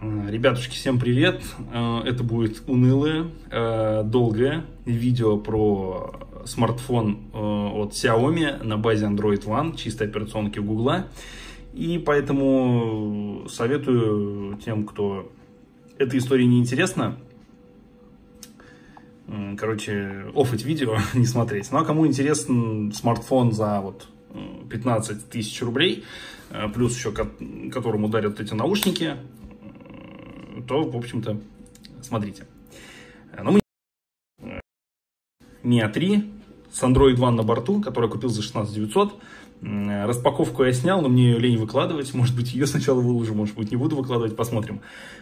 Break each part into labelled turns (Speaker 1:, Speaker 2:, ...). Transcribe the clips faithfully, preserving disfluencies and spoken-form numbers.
Speaker 1: Ребятушки, всем привет! Это будет унылое, долгое видео про смартфон от Xiaomi на базе Android One, чистой операционки Гугла. И поэтому советую тем, кто эта история не интересна, короче, оффать видео, не смотреть. Ну а кому интересен смартфон за вот пятнадцать тысяч рублей, плюс еще которому дарят эти наушники, то, в общем-то, смотрите. Ну, ми эй три с Android One на борту, который купил за шестнадцать тысяч девятьсот. Распаковку я снял, но мне ее лень выкладывать. Может быть, ее сначала выложу, может быть, не буду выкладывать, посмотрим.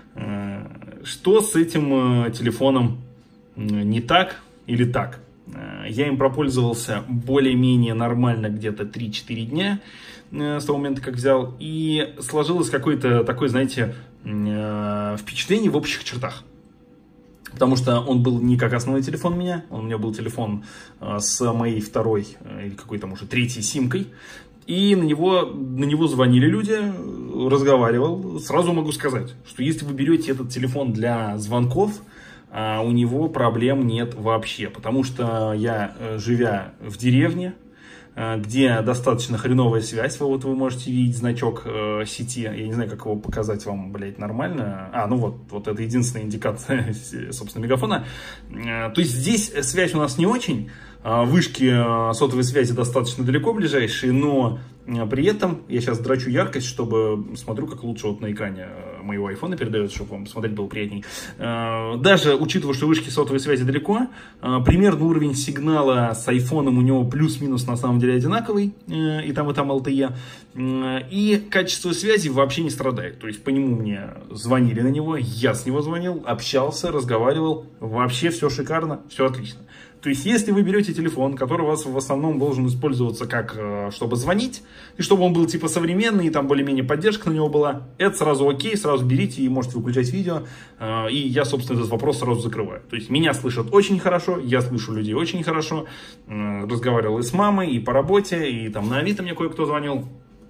Speaker 1: Что с этим телефоном не так или так? Я им пропользовался более-менее нормально где-то три-четыре дня с того момента, как взял. И сложилось какое-то такое, знаете, впечатление в общих чертах. Потому что он был не как основной телефон у меня. У меня был телефон с моей второй или какой-то, может, третьей симкой. И на него, на него звонили люди, разговаривал. Сразу могу сказать, что если вы берете этот телефон для звонков, у него проблем нет вообще. Потому что я, живя в деревне, где достаточно хреновая связь, вот вы можете видеть значок э, сети, я не знаю, как его показать вам, блядь, нормально. А, ну вот, вот это единственная индикация, собственно, мегафона. Э, то есть здесь связь у нас не очень, э, вышки э, сотовой связи достаточно далеко ближайшие, но э, при этом я сейчас драчу яркость, чтобы смотрю, как лучше вот на экране моего айфона передается, чтобы вам смотреть было приятней. Э, даже учитывая, что вышки сотовой связи далеко, э, примерно уровень сигнала с айфоном у него плюс-минус на самом деле одинаковый, и там, и там эл ти и, и качество связи вообще не страдает. То есть по нему мне звонили на него, я с него звонил, общался, разговаривал, вообще все шикарно, все отлично. То есть если вы берете телефон, который у вас в основном должен использоваться как, чтобы звонить, и чтобы он был типа современный, и там более-менее поддержка на него была, это сразу окей, сразу берите и можете выключать видео, и я, собственно, этот вопрос сразу закрываю. То есть меня слышат очень хорошо, я слышу людей очень хорошо, разговаривал и с мамой, и по работе, и там на Авито мне кое-кто звонил,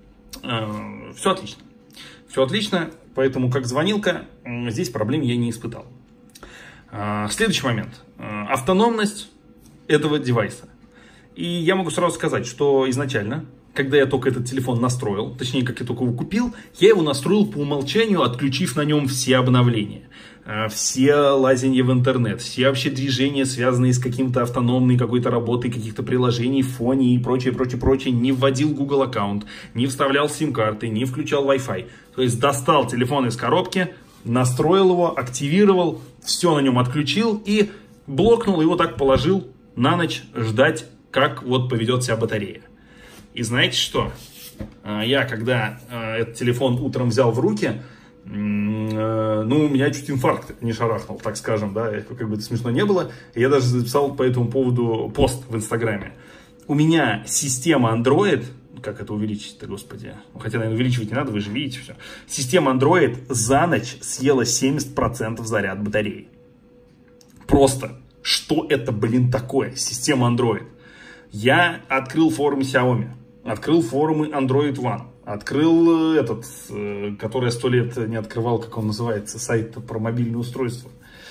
Speaker 1: все отлично. Все отлично, поэтому как звонилка здесь проблем я не испытал. Следующий момент. Автономность этого девайса. И я могу сразу сказать, что изначально, когда я только этот телефон настроил, точнее, как я только его купил, я его настроил по умолчанию, отключив на нем все обновления. Все лазенья в интернет, все вообще движения, связанные с каким-то автономной какой-то работой, каких-то приложений, фоне и прочее, прочее, прочее. Не вводил Google аккаунт, не вставлял сим-карты, не включал Wi-Fi. То есть достал телефон из коробки, настроил его, активировал, все на нем отключил и блокнул, его так положил на ночь ждать, как вот поведет себя батарея. И знаете что? Я, когда этот телефон утром взял в руки, ну, у меня чуть инфаркт не шарахнул, так скажем, да, как бы это смешно не было. Я даже записал по этому поводу пост в Инстаграме. У меня система Android, как это увеличить-то, господи, хотя, наверное, увеличивать не надо, вы же видите все. Система Android за ночь съела семьдесят процентов заряд батареи. Просто, что это, блин, такое? Система Android. Я открыл форум Xiaomi, открыл форумы Android One, открыл этот, который я сто лет не открывал, как он называется, сайт про мобильные устройства.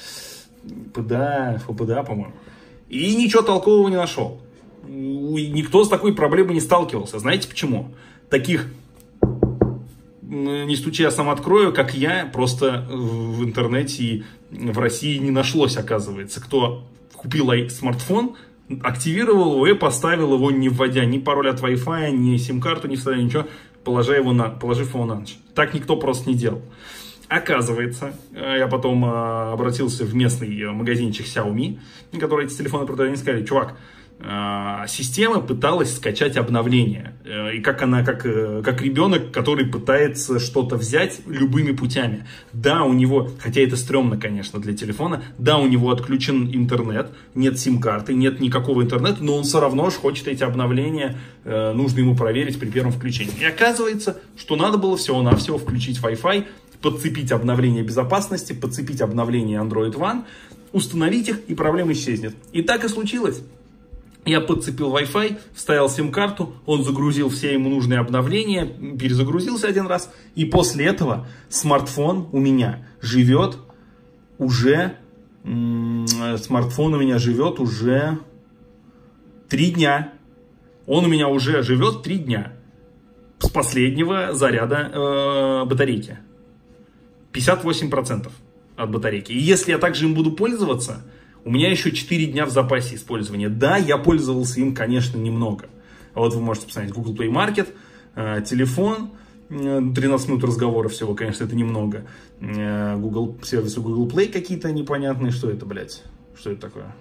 Speaker 1: ПДА, эф пэ дэ а, по-моему. И ничего толкового не нашел. Никто с такой проблемой не сталкивался. Знаете почему? Таких, не стуча, я сам открою, как я, просто в интернете и в России не нашлось, оказывается. Кто купил смартфон, активировал его и поставил его, не вводя ни пароль от Wi-Fi, ни сим-карту, не вставляя ничего, положив его, на, положив его на ночь. Так никто просто не делал. Оказывается, я потом обратился в местный магазинчик Xiaomi, который эти телефоны продали, они сказали: чувак, система пыталась скачать обновление. И как она, как, как ребенок, который пытается что-то взять любыми путями. Да, у него, хотя это стрёмно, конечно, для телефона, да, у него отключен интернет, нет сим-карты, нет никакого интернета, но он все равно же хочет эти обновления, нужно ему проверить при первом включении. И оказывается, что надо было всего-навсего включить Wi-Fi, подцепить обновление безопасности, подцепить обновление Android One, установить их, и проблема исчезнет. И так и случилось. Я подцепил Wi-Fi, вставил сим-карту, он загрузил все ему нужные обновления, перезагрузился один раз. И после этого смартфон у меня живет уже, смартфон у меня живет уже три дня. Он у меня уже живет три дня с последнего заряда э, батарейки. пятьдесят восемь процентов от батарейки. И если я также им буду пользоваться, у меня еще четыре дня в запасе использования. Да, я пользовался им, конечно, немного. Вот вы можете посмотреть Google Play Market, э, телефон, э, тринадцать минут разговора всего, конечно, это немного. Э, Google, сервисы Google Play какие-то непонятные. Что это, блядь? Что это такое?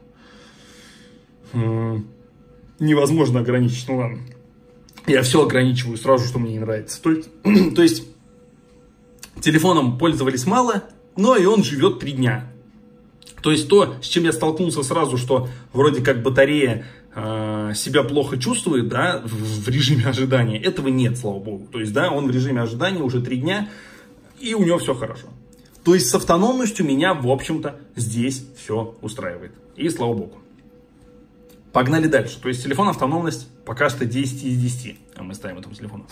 Speaker 1: Э, невозможно ограничить, ну ладно. Я все ограничиваю сразу, что мне не нравится. То есть, то есть телефоном пользовались мало, но и он живет три дня. То есть то, с чем я столкнулся сразу, что вроде как батарея э, себя плохо чувствует, да, в, в режиме ожидания, этого нет, слава богу. То есть, да, он в режиме ожидания уже три дня, и у него все хорошо. То есть с автономностью меня, в общем-то, здесь все устраивает. И слава богу. Погнали дальше. То есть телефон автономность пока что десять из десяти. А мы ставим этому телефону.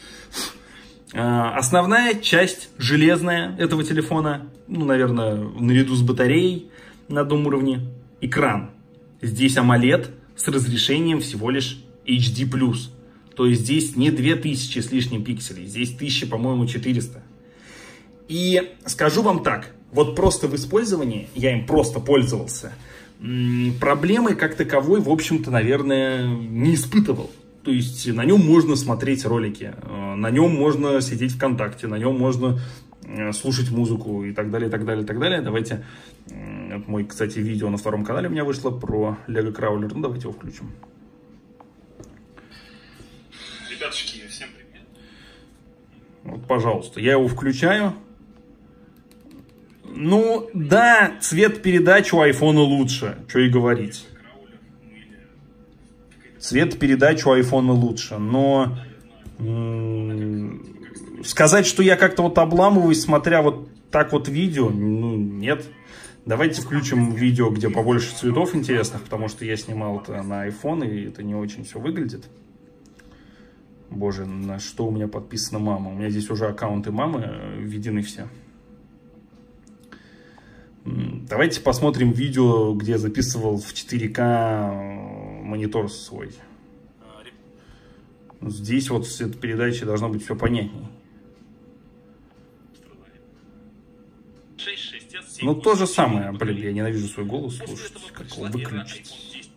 Speaker 1: Основная часть железная этого телефона, ну, наверное, наряду с батареей на одном уровне, экран. Здесь AMOLED с разрешением всего лишь эйч ди плюс. То есть здесь не две тысячи с лишним пикселей, здесь тысяча, по-моему, четыреста. И скажу вам так, вот просто в использовании, я им просто пользовался, проблемы как таковой, в общем-то, наверное, не испытывал. То есть на нем можно смотреть ролики, на нем можно сидеть ВКонтакте, на нем можно слушать музыку и так далее, и так далее, и так далее. Давайте, это мой, кстати, видео на втором канале у меня вышло про Lego Crawler. Ну, давайте его включим.
Speaker 2: Ребятушки, всем привет.
Speaker 1: Вот, пожалуйста, я его включаю. Ну, да, цвет передач у айфона лучше, что и говорить. Цвет передач у айфона лучше, но м-м, сказать, что я как-то вот обламываюсь, смотря вот так вот видео, ну, нет. Давайте включим видео, где побольше цветов интересных, потому что я снимал это на iPhone, и это не очень все выглядит. Боже, на что у меня подписана мама? У меня здесь уже аккаунты мамы введены все. Давайте посмотрим видео, где я записывал в четыре ка монитор свой. Здесь вот с этой передачей должно быть все понятней. Ну, то же самое. Блин, я ненавижу свой голос слушать. Как его выключить?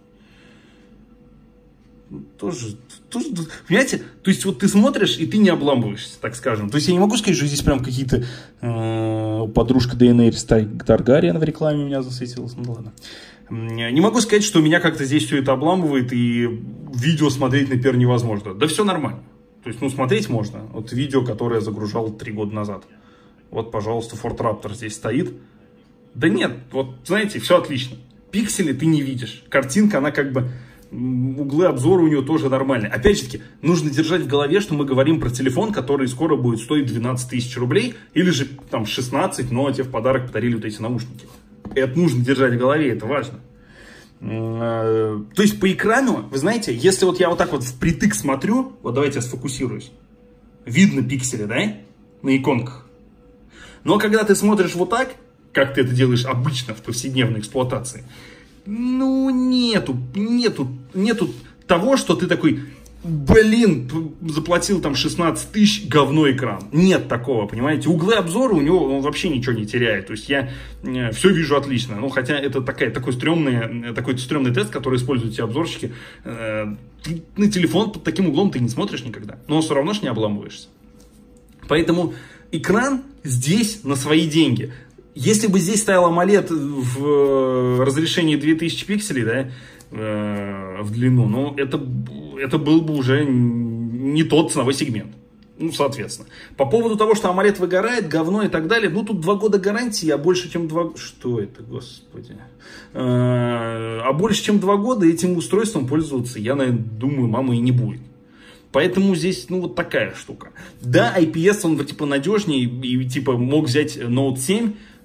Speaker 1: Тоже, тоже, понимаете, то есть вот ты смотришь и ты не обламываешься, так скажем. То есть я не могу сказать, что здесь прям какие-то э, подружка Дейенерис Таргариен в рекламе у меня засветилась. Ну ладно. Не могу сказать, что меня как-то здесь все это обламывает и видео смотреть, например, невозможно. Да все нормально. То есть, ну, смотреть можно. Вот видео, которое я загружал три года назад. Вот, пожалуйста, Ford Raptor здесь стоит. Да нет, вот, знаете, все отлично. Пиксели ты не видишь. Картинка, она как бы... Углы обзора у нее тоже нормальные. Опять же таки, нужно держать в голове, что мы говорим про телефон, который скоро будет стоить двенадцать тысяч рублей, или же там шестнадцать, но тебе в подарок подарили вот эти наушники. Это нужно держать в голове, это важно. То есть по экрану, вы знаете, если вот я вот так вот впритык смотрю, вот давайте я сфокусируюсь, видно пиксели, да, на иконках. Но когда ты смотришь вот так, как ты это делаешь обычно в повседневной эксплуатации, ну, нету, нету, нету того, что ты такой, блин, заплатил там шестнадцать тысяч, говно экран. Нет такого, понимаете. Углы обзора у него он вообще ничего не теряет. То есть я э, все вижу отлично. Ну, хотя это такая, такой, стрёмный, такой стрёмный тест, который используют все обзорщики. Э, ты на телефон под таким углом ты не смотришь никогда. Но все равно ж не обламываешься. Поэтому экран здесь на свои деньги. Если бы здесь стоял AMOLED в разрешении две тысячи пикселей, да, э, в длину, ну, это, это был бы уже не тот ценовой сегмент. Ну, соответственно. По поводу того, что AMOLED выгорает, говно и так далее, ну, тут два года гарантии, а больше, чем два... Что это, господи? Э, а больше, чем два года этим устройством пользоваться, я, наверное, думаю, мама и не будет. Поэтому здесь, ну, вот такая штука. Да, ай пи эс, он, типа, надежнее, и, типа, мог взять ноут семь,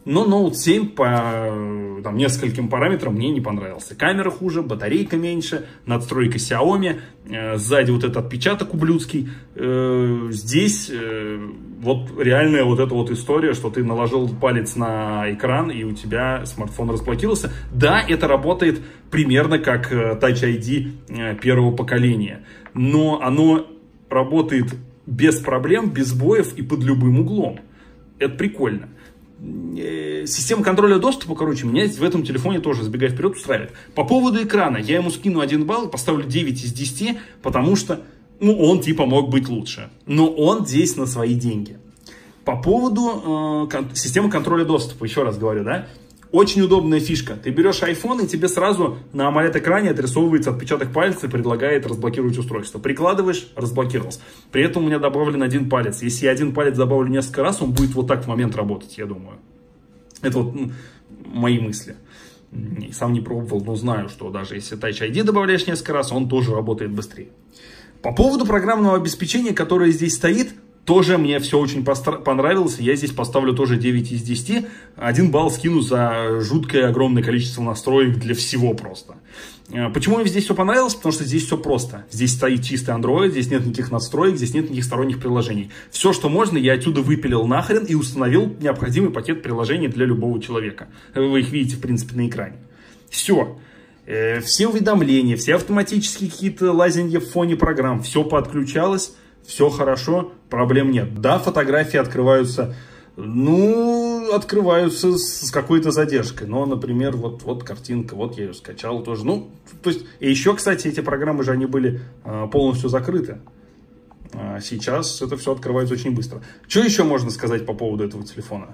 Speaker 1: Но ноут семь по там, нескольким параметрам мне не понравился. Камера хуже, батарейка меньше, надстройка Xiaomi, э, сзади вот этот отпечаток ублюдский. Э, здесь э, вот реальная вот эта вот история, что ты наложил палец на экран и у тебя смартфон разблокировался. Да, это работает примерно как Touch ай ди э, первого поколения, но оно работает без проблем, без сбоев и под любым углом. Это прикольно. Система контроля доступа, короче, меня в этом телефоне тоже, забегая вперед, устраивает. По поводу экрана, я ему скину один балл, поставлю девять из десяти, потому что, ну, он типа мог быть лучше. Но он здесь на свои деньги. По поводу э, кон- системы контроля доступа, еще раз говорю, да, очень удобная фишка. Ты берешь iPhone, и тебе сразу на AMOLED-экране отрисовывается отпечаток пальца и предлагает разблокировать устройство. Прикладываешь, разблокировался. При этом у меня добавлен один палец. Если я один палец добавлю несколько раз, он будет вот так в момент работать, я думаю. Это вот ну, мои мысли. Сам не пробовал, но знаю, что даже если Touch ай ди добавляешь несколько раз, он тоже работает быстрее. По поводу программного обеспечения, которое здесь стоит, тоже мне все очень понравилось. Я здесь поставлю тоже девять из десяти. Один балл скину за жуткое огромное количество настроек для всего просто. Почему мне здесь все понравилось? Потому что здесь все просто. Здесь стоит чистый Android, здесь нет никаких настроек, здесь нет никаких сторонних приложений. Все, что можно, я отсюда выпилил нахрен и установил необходимый пакет приложений для любого человека. Вы их видите, в принципе, на экране. Все. Все уведомления, все автоматические какие-то лазенья в фоне программ. Все подключалось. Все хорошо, проблем нет. Да, фотографии открываются, ну, открываются с какой-то задержкой. Но, например, вот, вот картинка, вот я ее скачал тоже. Ну, то есть, и еще, кстати, эти программы же, они были а, полностью закрыты. А сейчас это все открывается очень быстро. Что еще можно сказать по поводу этого телефона?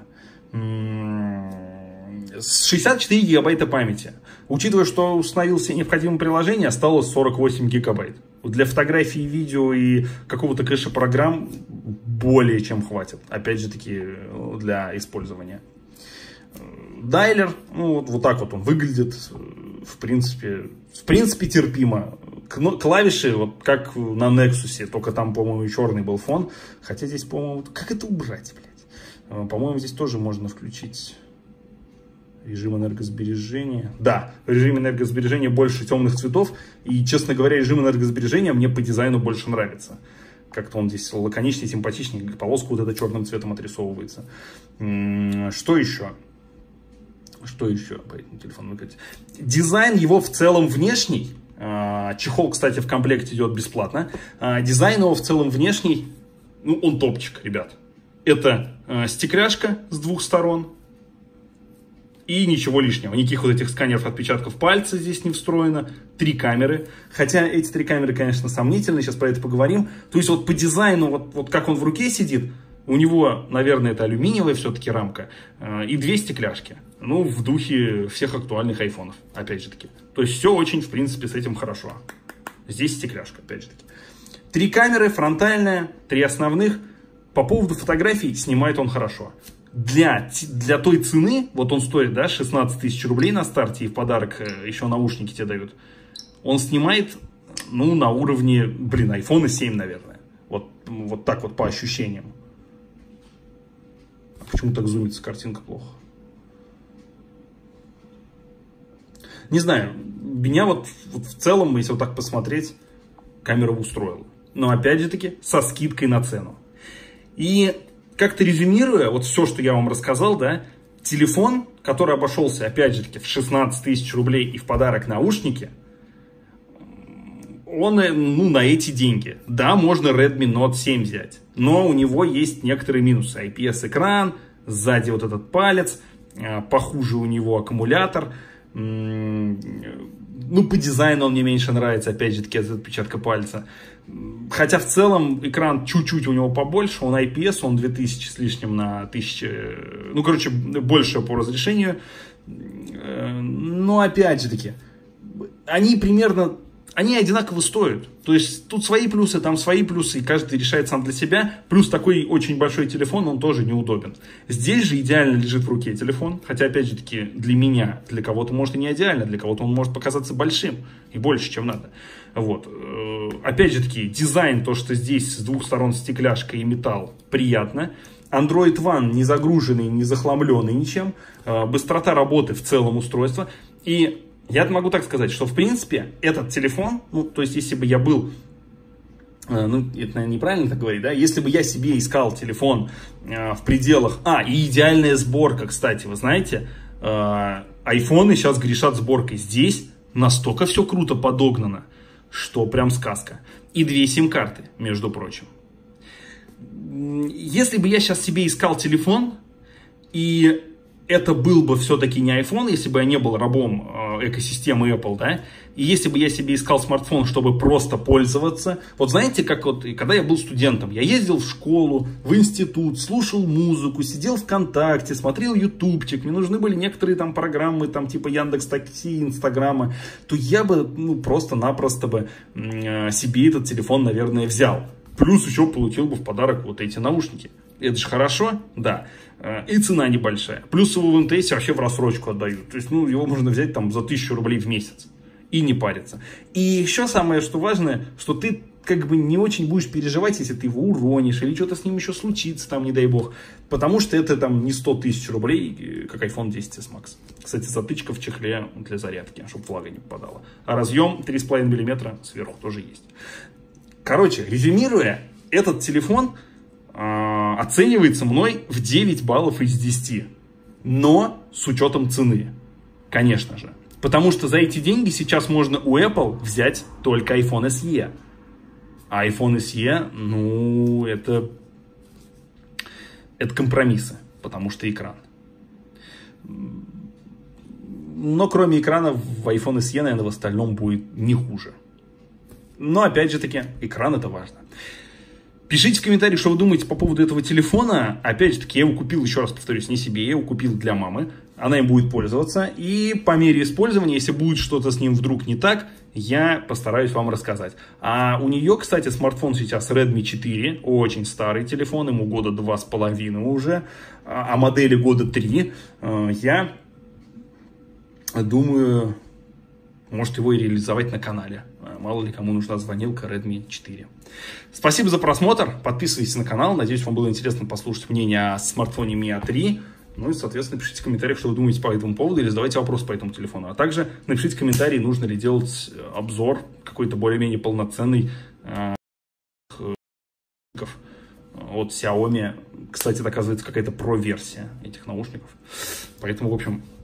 Speaker 1: шестьдесят четыре гигабайта памяти. Учитывая, что установил все необходимые приложения, осталось сорок восемь гигабайт. Для фотографий, видео и какого-то кэша программ более чем хватит. Опять же таки, для использования. Дайлер, ну вот, вот так вот он выглядит. В принципе, в принципе терпимо. Клавиши, вот как на Nexus, только там, по-моему, черный был фон. Хотя здесь, по-моему, как это убрать, блядь? По-моему, здесь тоже можно включить режим энергосбережения. Да, в режиме энергосбережения больше темных цветов. И, честно говоря, режим энергосбережения мне по дизайну больше нравится. Как-то он здесь лаконичнее, симпатичнее. Полоска вот эта черным цветом отрисовывается. Что еще? Что еще по этому телефону? Дизайн его в целом внешний. Чехол, кстати, в комплекте идет бесплатно. Дизайн его в целом внешний. Ну, он топчик, ребят. Это стекляшка с двух сторон. И ничего лишнего. Никаких вот этих сканеров отпечатков пальца здесь не встроено. Три камеры. Хотя эти три камеры, конечно, сомнительны. Сейчас про это поговорим. То есть вот по дизайну, вот, вот как он в руке сидит, у него, наверное, это алюминиевая все-таки рамка. И две стекляшки. Ну, в духе всех актуальных айфонов. Опять же таки. То есть все очень, в принципе, с этим хорошо. Здесь стекляшка, опять же таки. Три камеры, фронтальная, три основных. По поводу фотографий снимает он хорошо. Для, для той цены, вот он стоит, да, шестнадцать тысяч рублей на старте, и в подарок еще наушники тебе дают. Он снимает, ну, на уровне, блин, айфон семь, наверное. Вот, вот так вот по ощущениям. Почему так зумится картинка плохо? Не знаю, меня вот, вот в целом, если вот так посмотреть, камера устроила. Но опять же таки, со скидкой на цену. И как-то резюмируя, вот все, что я вам рассказал, да, телефон, который обошелся, опять же таки, в шестнадцать тысяч рублей и в подарок наушники, он, ну, на эти деньги. Да, можно Redmi Note семь взять, но у него есть некоторые минусы. ай пи эс-экран, сзади вот этот палец, похуже у него аккумулятор. Ну, по дизайну он мне меньше нравится, опять же таки, от отпечатка пальца. Хотя в целом экран чуть-чуть у него побольше, он ай пи эс, он две тысячи с лишним на тысячу, ну, короче, больше по разрешению. Но опять же таки, они примерно, они одинаково стоят. То есть тут свои плюсы, там свои плюсы, и каждый решает сам для себя. Плюс такой очень большой телефон, он тоже неудобен. Здесь же идеально лежит в руке телефон, хотя, опять же таки, для меня, для кого-то может и не идеально, для кого-то он может показаться большим и больше, чем надо. Вот. Опять же таки, дизайн, то, что здесь с двух сторон стекляшка и металл, приятно. Android One не загруженный, не захламленный ничем. Быстрота работы в целом устройства. И я могу так сказать, что в принципе этот телефон, ну то есть если бы я был, ну это наверное неправильно так говорить, да, если бы я себе искал телефон в пределах, а и идеальная сборка, кстати, вы знаете, айфоны сейчас грешат сборкой. Здесь настолько все круто подогнано, что прям сказка. И две сим-карты, между прочим. Если бы я сейчас себе искал телефон, и это был бы все-таки не iPhone, если бы я не был рабом экосистемы Apple, да, и если бы я себе искал смартфон, чтобы просто пользоваться, вот знаете, как вот, когда я был студентом, я ездил в школу, в институт, слушал музыку, сидел ВКонтакте, смотрел ютубчик, мне нужны были некоторые там программы, там типа Яндекс.Такси, Инстаграма, то я бы, ну, просто-напросто бы себе этот телефон, наверное, взял. Плюс еще получил бы в подарок вот эти наушники. Это же хорошо, да. И цена небольшая. Плюс его в эм тэ эс вообще в рассрочку отдают. То есть, ну, его можно взять там за тысячу рублей в месяц. И не париться. И еще самое, что важное, что ты как бы не очень будешь переживать, если ты его уронишь, или что-то с ним еще случится, там, не дай бог. Потому что это там не сто тысяч рублей, как айфон десять эс Макс. Кстати, затычка в чехле для зарядки, чтобы влага не попадала. А разъем три с половиной миллиметра сверху тоже есть. Короче, резюмируя, этот телефон э, оценивается мной в девять баллов из десяти. Но с учетом цены, конечно же. Потому что за эти деньги сейчас можно у Apple взять только iPhone эс и. А iPhone эс и, ну, это, это компромиссы, потому что экран. Но кроме экрана в iPhone эс и, наверное, в остальном будет не хуже. Но опять же таки, экран это важно. Пишите в комментариях, что вы думаете по поводу этого телефона. Опять же таки, я его купил, еще раз повторюсь, не себе, я его купил для мамы. Она им будет пользоваться. И по мере использования, если будет что-то с ним вдруг не так, я постараюсь вам рассказать. А у нее, кстати, смартфон сейчас Редми четыре. Очень старый телефон, ему года два с половиной уже. А модели года три. Я думаю, может его и реализовать на канале. Мало ли кому нужна звонилка Редми четыре. Спасибо за просмотр. Подписывайтесь на канал. Надеюсь, вам было интересно послушать мнение о смартфоне ми эй три. Ну и, соответственно, пишите в комментариях, что вы думаете по этому поводу, или задавайте вопросы по этому телефону. А также напишите в комментарии, нужно ли делать обзор какой-то более-менее полноценный э, от Xiaomi. Кстати, это, оказывается, какая-то про-версия этих наушников. Поэтому, в общем,